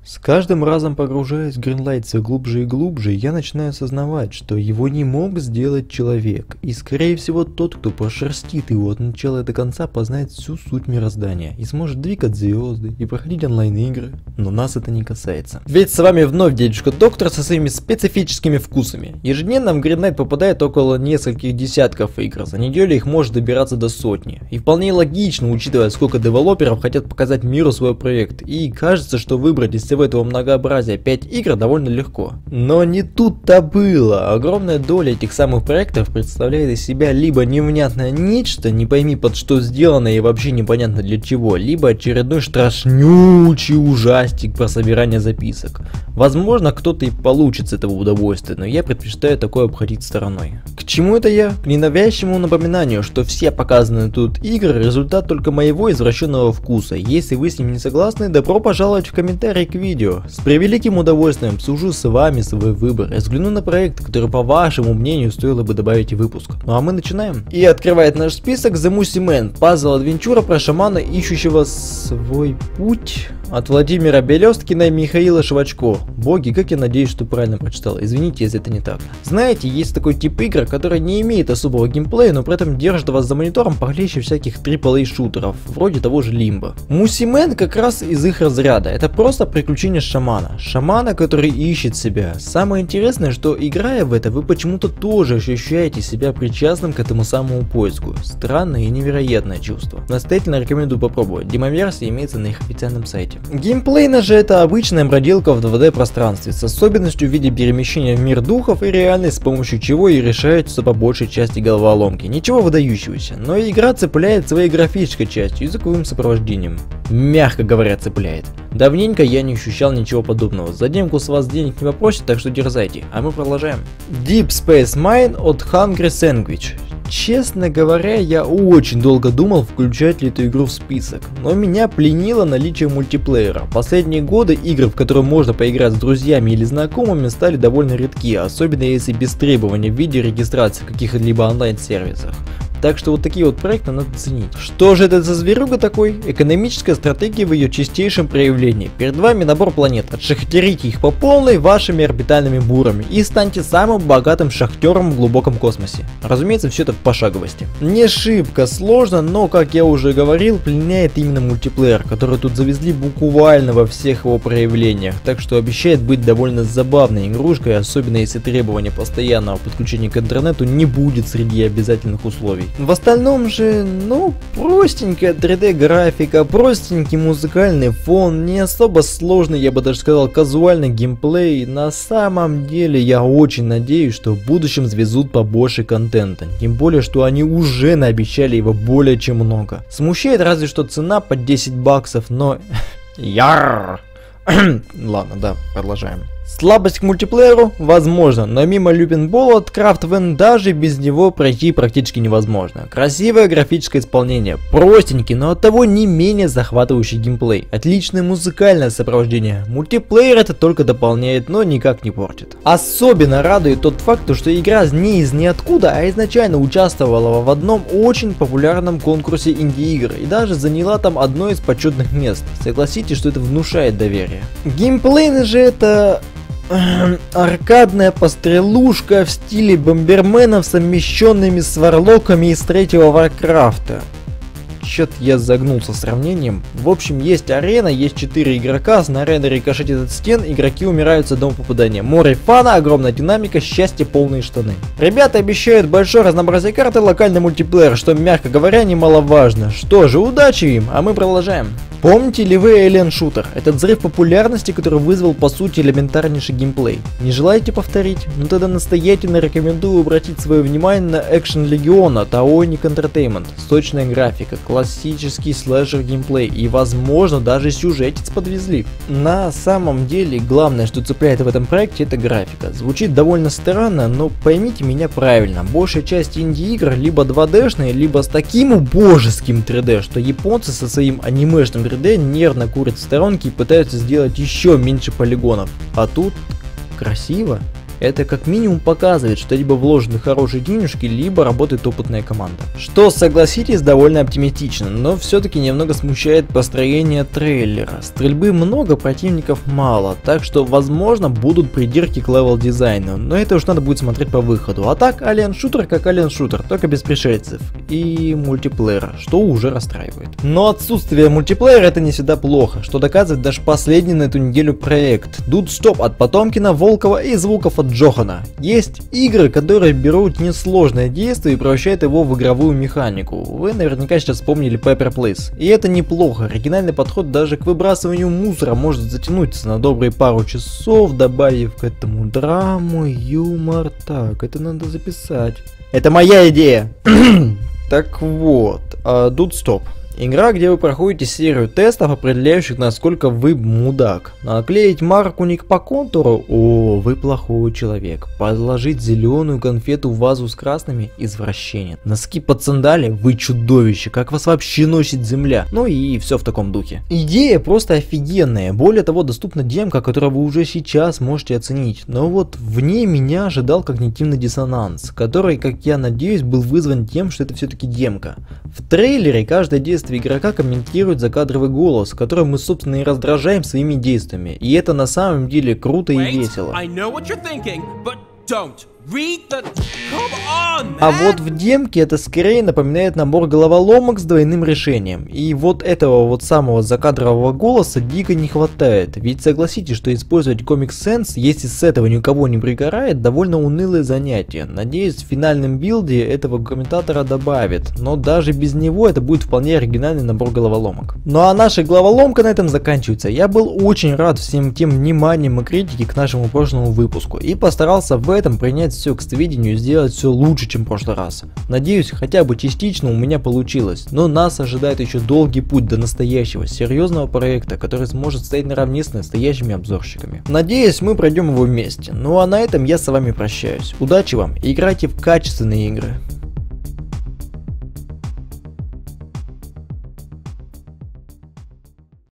С каждым разом погружаясь в Greenlight все глубже и глубже, я начинаю осознавать, что его не мог сделать человек, и скорее всего тот, кто прошерстит его от начала до конца, познает всю суть мироздания и сможет двигать звезды и проходить онлайн-игры, но нас это не касается. Ведь с вами вновь Дядюшка Доктор со своими специфическими вкусами. Ежедневно в Greenlight попадает около нескольких десятков игр, за неделю их может добираться до сотни. И вполне логично, учитывая, сколько девелоперов хотят показать миру свой проект, и кажется, что выбрать из всего этого многообразия 5 игр довольно легко. Но не тут-то было. Огромная доля этих самых проектов представляет из себя либо невнятное нечто, не пойми под что сделано и вообще непонятно для чего, либо очередной страшнючий ужастик про собирание записок. Возможно, кто-то и получит с этого удовольствие, но я предпочитаю такое обходить стороной. К чему это я? К ненавязчивому напоминанию, что все показанные тут игры результат только моего извращенного вкуса. Если вы с ним не согласны, добро пожаловать в комментарии к видео. С превеликим удовольствием обсужу с вами свой выбор и взгляну на проект, который по вашему мнению стоило бы добавить в выпуск. Ну а мы начинаем. И открывает наш список The Moosey Man, пазл-адвенчура про шамана, ищущего свой путь. От Владимира Белесткина и Михаила Швачко. Боги, как я надеюсь, что правильно прочитал. Извините, если это не так. Знаете, есть такой тип игр, который не имеет особого геймплея, но при этом держит вас за монитором похлеще всяких AAA шутеров, вроде того же Limbo. Moosey Man как раз из их разряда. Это просто приключение шамана. Шамана, который ищет себя. Самое интересное, что играя в это, вы почему-то тоже ощущаете себя причастным к этому самому поиску. Странное и невероятное чувство. Настоятельно рекомендую попробовать. Демоверсия имеется на их официальном сайте. Геймплейно же это обычная бродилка в 2D пространстве с особенностью в виде перемещения в мир духов и реальность, с помощью чего и решаются по большей части головоломки. Ничего выдающегося, но игра цепляет своей графической частью и языковым сопровождением. Мягко говоря, цепляет. Давненько я не ощущал ничего подобного. За демку с вас денег не попросят, так что дерзайте. А мы продолжаем. Deep Space Mine от Hungry Sandwich. Честно говоря, я очень долго думал, включать ли эту игру в список, но меня пленило наличие мультиплеера. Последние годы игры, в которые можно поиграть с друзьями или знакомыми, стали довольно редки, особенно если без требований в виде регистрации в каких-либо онлайн-сервисах. Так что вот такие вот проекты надо ценить. Что же это за зверюга такой? Экономическая стратегия в ее чистейшем проявлении. Перед вами набор планет. Отшахтерите их по полной вашими орбитальными бурами и станьте самым богатым шахтером в глубоком космосе. Разумеется, все это в пошаговости. Не шибко сложно, но, как я уже говорил, пленяет именно мультиплеер, который тут завезли буквально во всех его проявлениях. Так что обещает быть довольно забавной игрушкой, особенно если требования постоянного подключения к интернету не будет среди обязательных условий. В остальном же, ну, простенькая 3D графика, простенький музыкальный фон, не особо сложный, я бы даже сказал, казуальный геймплей. На самом деле я очень надеюсь, что в будущем завезут побольше контента, тем более, что они уже наобещали его более чем много. Смущает разве что цена под 10 баксов, но... Яр! Ладно, да, продолжаем. Слабость к мультиплееру? Возможно, но мимо Люпинбола от Craftven даже без него пройти практически невозможно. Красивое графическое исполнение, простенький, но оттого не менее захватывающий геймплей, отличное музыкальное сопровождение. Мультиплеер это только дополняет, но никак не портит. Особенно радует тот факт, что игра не из ниоткуда, а изначально участвовала в одном очень популярном конкурсе инди-игр и даже заняла там одно из почетных мест. Согласитесь, что это внушает доверие. Геймплей же это... аркадная пострелушка в стиле бомберменов, совмещенными с варлоками из третьего Варкрафта. Чё-то я загнулся сравнением. В общем, есть арена, есть 4 игрока, снаряды рикошетят от стен, игроки умирают с одного попадания. Море фана, огромная динамика, счастье, полные штаны. Ребята обещают большое разнообразие карт и локальный мультиплеер, что, мягко говоря, немаловажно. Что же, удачи им, а мы продолжаем. Помните ли вы Alien Shooter? Этот взрыв популярности, который вызвал по сути элементарнейший геймплей. Не желаете повторить? Ну тогда настоятельно рекомендую обратить свое внимание на Action Legion от Aonic Entertainment. Сочная графика, классический слэшер геймплей и возможно даже сюжетец подвезли. На самом деле главное, что цепляет в этом проекте, это графика. Звучит довольно странно, но поймите меня правильно. Большая часть инди-игр либо 2D-шные, либо с таким убожеским 3D, что японцы со своим анимешным 3D нервно курят в сторонке и пытаются сделать еще меньше полигонов. А тут красиво. Это как минимум показывает, что либо вложены хорошие денежки, либо работает опытная команда. Что, согласитесь, довольно оптимистично, но все-таки немного смущает построение трейлера. Стрельбы много, противников мало, так что возможно будут придирки к левел дизайну, но это уж надо будет смотреть по выходу. А так, Alien Shooter как Alien Shooter, только без пришельцев и мультиплеера, что уже расстраивает. Но отсутствие мультиплеера это не всегда плохо, что доказывает даже последний на эту неделю проект Dude Stop от Потомкина, Волкова и звуков от Джохана. Есть игры, которые берут несложное действие и превращают его в игровую механику. Вы наверняка сейчас вспомнили Paper Please. И это неплохо, оригинальный подход даже к выбрасыванию мусора может затянуться на добрые пару часов, добавив к этому драму, юмор. Так, это надо записать. Это моя идея. Так вот, Dude Stop. Игра, где вы проходите серию тестов, определяющих, насколько вы мудак. Наклеить марку ник по контуру? О, вы плохой человек. Подложить зеленую конфету в вазу с красными? Извращение. Носки под сандали? Вы чудовище. Как вас вообще носит земля? Ну и все в таком духе. Идея просто офигенная. Более того, доступна демка, которую вы уже сейчас можете оценить. Но вот в ней меня ожидал когнитивный диссонанс, который, как я надеюсь, был вызван тем, что это все-таки демка. В трейлере каждое действие игрока комментирует закадровый голос, который мы, собственно, и раздражаем своими действиями. И это на самом деле круто и весело. А вот в демке это скорее напоминает набор головоломок с двойным решением. И вот этого вот самого закадрового голоса дико не хватает. Ведь согласитесь, что использовать Comic Sans, если с этого никого не пригорает, довольно унылое занятие. Надеюсь, в финальном билде этого комментатора добавят. Но даже без него это будет вполне оригинальный набор головоломок. Ну а наша головоломка на этом заканчивается. Я был очень рад всем тем вниманием и критике к нашему прошлому выпуску. И постарался в этом принять все к сведению и сделать все лучше, чем в прошлый раз. Надеюсь, хотя бы частично у меня получилось, но нас ожидает еще долгий путь до настоящего, серьезного проекта, который сможет стоять наравне с настоящими обзорщиками. Надеюсь, мы пройдем его вместе. Ну а на этом я с вами прощаюсь. Удачи вам и играйте в качественные игры.